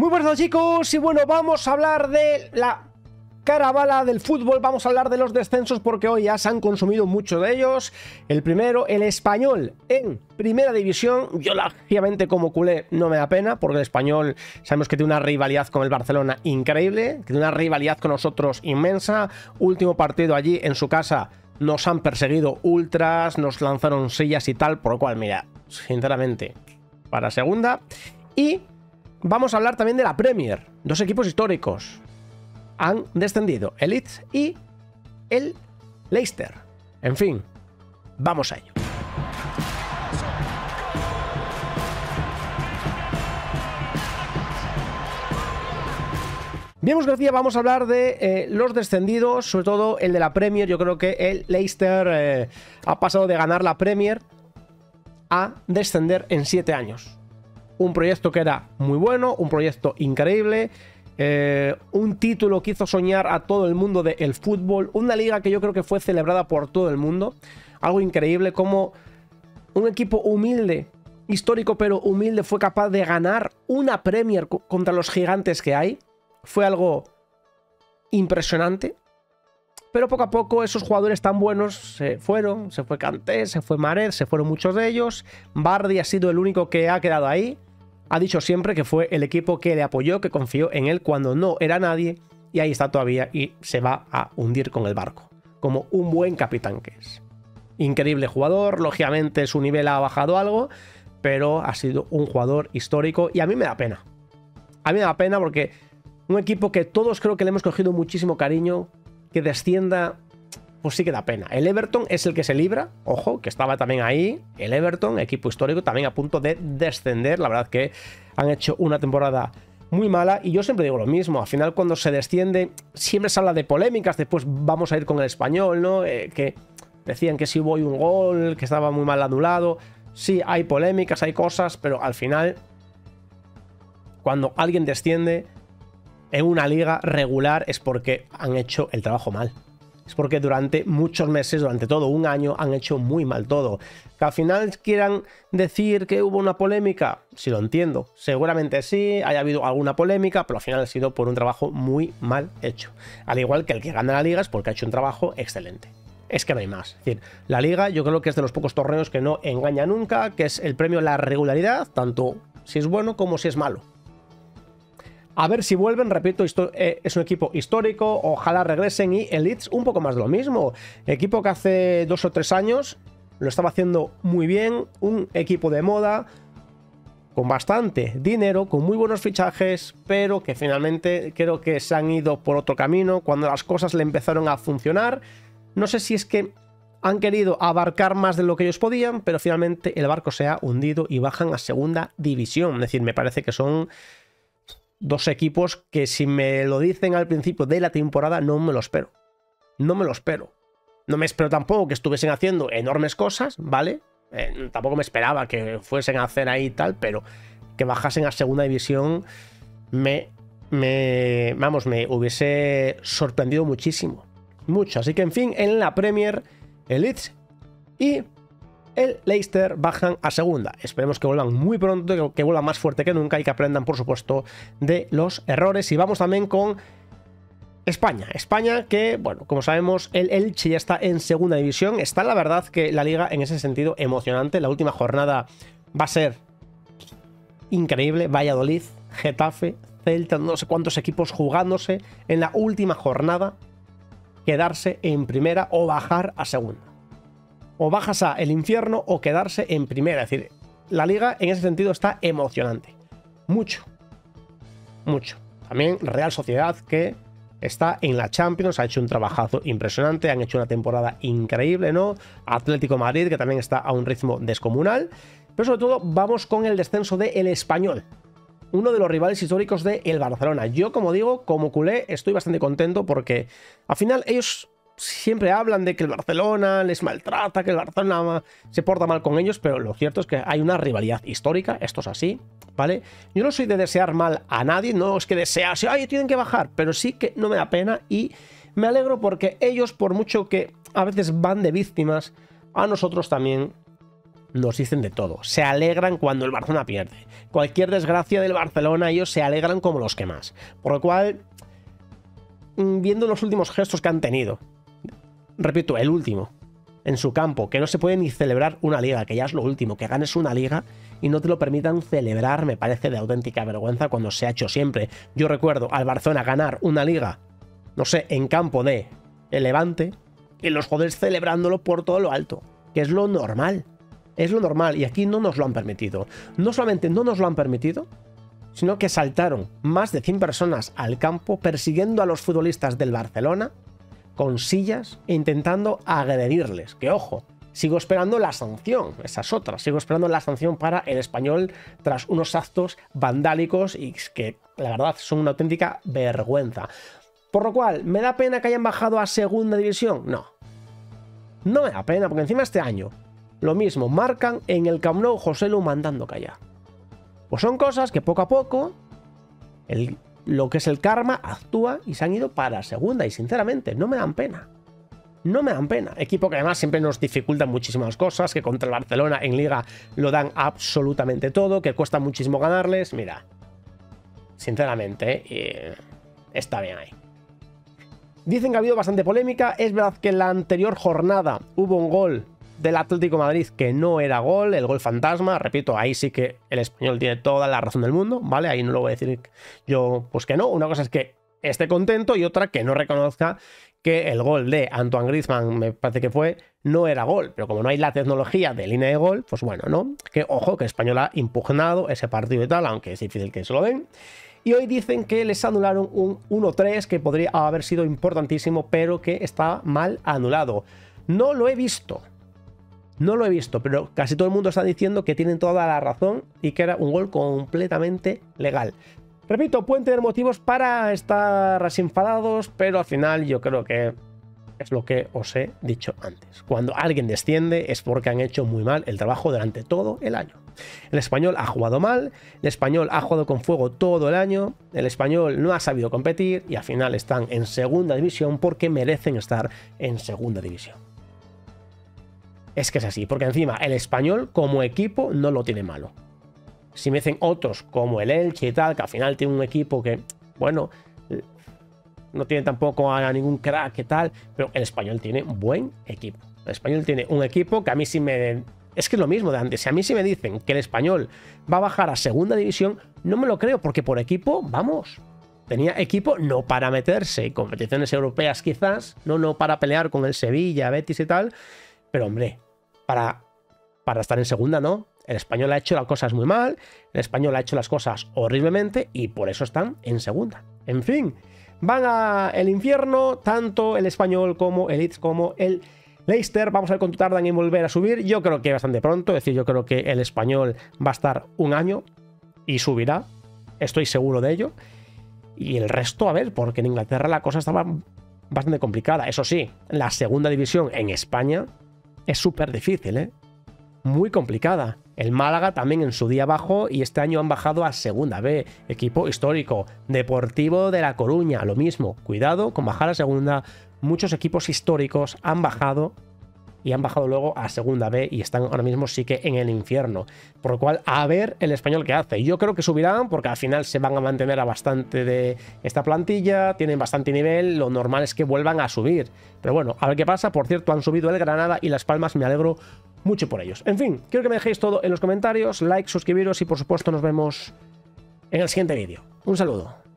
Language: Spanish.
Muy buenas chicos, y bueno, vamos a hablar de la caravana del fútbol, vamos a hablar de los descensos porque hoy ya se han consumido muchos de ellos. El primero, el Español en primera división. Yo lógicamente como culé no me da pena porque el Español sabemos que tiene una rivalidad con el Barcelona increíble, que tiene una rivalidad con nosotros inmensa. Último partido allí en su casa nos han perseguido ultras, nos lanzaron sillas y tal, por lo cual mira, sinceramente, para segunda. Y vamos a hablar también de la Premier, dos equipos históricos. Han descendido el Leeds y el Leicester. En fin, vamos a ello. Bien, pues García, vamos a hablar de los descendidos, sobre todo el de la Premier. Yo creo que el Leicester ha pasado de ganar la Premier a descender en 7 años. Un proyecto que era muy bueno, un proyecto increíble. Un título que hizo soñar a todo el mundo del fútbol, una liga que yo creo que fue celebrada por todo el mundo, algo increíble, como un equipo humilde, histórico pero humilde, fue capaz de ganar una Premier contra los gigantes que hay. Fue algo impresionante, pero poco a poco esos jugadores tan buenos se fueron, se fue Kanté, se fue Mahrez, se fueron muchos de ellos. Vardy ha sido el único que ha quedado ahí. Ha dicho siempre que fue el equipo que le apoyó, que confió en él cuando no era nadie, y ahí está todavía y se va a hundir con el barco, como un buen capitán que es. Increíble jugador, lógicamente su nivel ha bajado algo, pero ha sido un jugador histórico y a mí me da pena. A mí me da pena porque un equipo que todos creo que le hemos cogido muchísimo cariño, que descienda, pues sí que da pena. El Everton es el que se libra, ojo, que estaba también ahí. El Everton, equipo histórico, también a punto de descender. La verdad que han hecho una temporada muy mala y yo siempre digo lo mismo. Al final cuando se desciende siempre se habla de polémicas. Después vamos a ir con el Español, ¿no? Que decían que si hubo un gol, que estaba muy mal anulado. Sí, hay polémicas, hay cosas, pero al final cuando alguien desciende en una liga regular es porque han hecho el trabajo mal. Es porque durante muchos meses, durante todo un año, han hecho muy mal todo. Que al final quieran decir que hubo una polémica, sí lo entiendo. Seguramente sí, haya habido alguna polémica, pero al final ha sido por un trabajo muy mal hecho. Al igual que el que gana la liga es porque ha hecho un trabajo excelente. Es que no hay más. Es decir, la liga yo creo que es de los pocos torneos que no engaña nunca, que es el premio a la regularidad, tanto si es bueno como si es malo. A ver si vuelven, repito, es un equipo histórico, ojalá regresen. Y el Leeds un poco más de lo mismo, equipo que hace 2 o 3 años lo estaba haciendo muy bien, un equipo de moda, con bastante dinero, con muy buenos fichajes, pero que finalmente creo que se han ido por otro camino cuando las cosas le empezaron a funcionar. No sé si es que han querido abarcar más de lo que ellos podían, pero finalmente el barco se ha hundido y bajan a segunda división. Es decir, me parece que son dos equipos que si me lo dicen al principio de la temporada no me lo espero. No me lo espero. No me espero tampoco que estuviesen haciendo enormes cosas, ¿vale? Tampoco me esperaba que fuesen a hacer ahí tal, pero que bajasen a segunda división me hubiese sorprendido muchísimo. Mucho. Así que en fin, en la Premier, el Leeds y el Leicester bajan a segunda. Esperemos que vuelvan muy pronto, que vuelvan más fuerte que nunca y que aprendan, por supuesto, de los errores. Y vamos también con España. España que, bueno, como sabemos, el Elche ya está en segunda división. Está, la verdad, que la liga en ese sentido emocionante. La última jornada va a ser increíble. Valladolid, Getafe, Celta, no sé cuántos equipos jugándose en la última jornada quedarse en primera o bajar a segunda. O bajas a el infierno o quedarse en primera. Es decir, la liga en ese sentido está emocionante. Mucho. Mucho. También Real Sociedad, que está en la Champions, ha hecho un trabajazo impresionante, han hecho una temporada increíble, ¿no? Atlético de Madrid, que también está a un ritmo descomunal. Pero sobre todo vamos con el descenso del Español, uno de los rivales históricos del Barcelona. Yo, como digo, como culé, estoy bastante contento porque al final ellos siempre hablan de que el Barcelona les maltrata, que el Barcelona se porta mal con ellos, pero lo cierto es que hay una rivalidad histórica, esto es así, ¿vale? Yo no soy de desear mal a nadie, no es que desease, ay, tienen que bajar, pero sí que no me da pena y me alegro porque ellos, por mucho que a veces van de víctimas, a nosotros también nos dicen de todo. Se alegran cuando el Barcelona pierde. Cualquier desgracia del Barcelona, ellos se alegran como los que más. Por lo cual, viendo los últimos gestos que han tenido, repito, el último, en su campo, que no se puede ni celebrar una liga, que ya es lo último, que ganes una liga y no te lo permitan celebrar, me parece de auténtica vergüenza cuando se ha hecho siempre. Yo recuerdo al Barcelona ganar una liga, no sé, en campo de el Levante, y los jugadores celebrándolo por todo lo alto, que es lo normal. Es lo normal y aquí no nos lo han permitido. No solamente no nos lo han permitido, sino que saltaron más de 100 personas al campo persiguiendo a los futbolistas del Barcelona con sillas e intentando agredirles. Que ojo, sigo esperando la sanción, esa es otra. Sigo esperando la sanción para el Español tras unos actos vandálicos y que la verdad son una auténtica vergüenza. Por lo cual, ¿me da pena que hayan bajado a segunda división? No. No me da pena porque encima este año lo mismo, marcan en el Camp Nou Joselu mandando callar. Pues son cosas que poco a poco lo que es el karma actúa y se han ido para segunda y sinceramente no me dan pena. No me dan pena. Equipo que además siempre nos dificulta muchísimas cosas, que contra el Barcelona en Liga lo dan absolutamente todo, que cuesta muchísimo ganarles. Mira, sinceramente está bien ahí. Dicen que ha habido bastante polémica. Es verdad que en la anterior jornada hubo un gol del Atlético de Madrid que no era gol, el gol fantasma. Repito, ahí sí que el Español tiene toda la razón del mundo, ¿vale? Ahí no lo voy a decir yo, pues que no. Una cosa es que esté contento y otra que no reconozca que el gol de Antoine Griezmann, me parece que fue, no era gol. Pero como no hay la tecnología de línea de gol, pues bueno, ¿no? Que ojo, que el Español ha impugnado ese partido y tal, aunque es difícil que se lo den. Y hoy dicen que les anularon un 1-3 que podría haber sido importantísimo, pero que está mal anulado. No lo he visto. No lo he visto, pero casi todo el mundo está diciendo que tienen toda la razón y que era un gol completamente legal. Repito, pueden tener motivos para estar así enfadados, pero al final yo creo que es lo que os he dicho antes. Cuando alguien desciende es porque han hecho muy mal el trabajo durante todo el año. El Español ha jugado mal, el Español ha jugado con fuego todo el año, el Español no ha sabido competir y al final están en segunda división porque merecen estar en segunda división. Es que es así, porque encima el Español como equipo no lo tiene malo. Si me dicen otros como el Elche y tal, que al final tiene un equipo que, bueno, no tiene tampoco a ningún crack y tal, pero el Español tiene un buen equipo. El Español tiene un equipo que a mí sí me... Es que es lo mismo de antes. Si a mí sí me dicen que el Español va a bajar a segunda división, no me lo creo, porque por equipo, vamos, tenía equipo no para meterse en competiciones europeas quizás, no para pelear con el Sevilla, Betis y tal, pero hombre, para estar en segunda no. El Español ha hecho las cosas muy mal, el Español ha hecho las cosas horriblemente y por eso están en segunda. En fin, van al infierno tanto el Español como el Leeds como el Leicester. Vamos a ver cuánto tardan en volver a subir. Yo creo que bastante pronto, es decir, yo creo que el Español va a estar un año y subirá, estoy seguro de ello. Y el resto, a ver, porque en Inglaterra la cosa estaba bastante complicada. Eso sí, la segunda división en España es súper difícil, ¿eh? Muy complicada. El Málaga también en su día bajó y este año han bajado a segunda B. Equipo histórico. Deportivo de La Coruña, lo mismo. Cuidado con bajar a segunda. Muchos equipos históricos han bajado y han bajado luego a segunda B y están ahora mismo sí que en el infierno. Por lo cual, a ver el Español qué hace. Yo creo que subirán porque al final se van a mantener a bastante de esta plantilla, tienen bastante nivel, lo normal es que vuelvan a subir. Pero bueno, a ver qué pasa. Por cierto, han subido el Granada y Las Palmas, me alegro mucho por ellos. En fin, quiero que me dejéis todo en los comentarios, like, suscribiros y por supuesto nos vemos en el siguiente vídeo. Un saludo.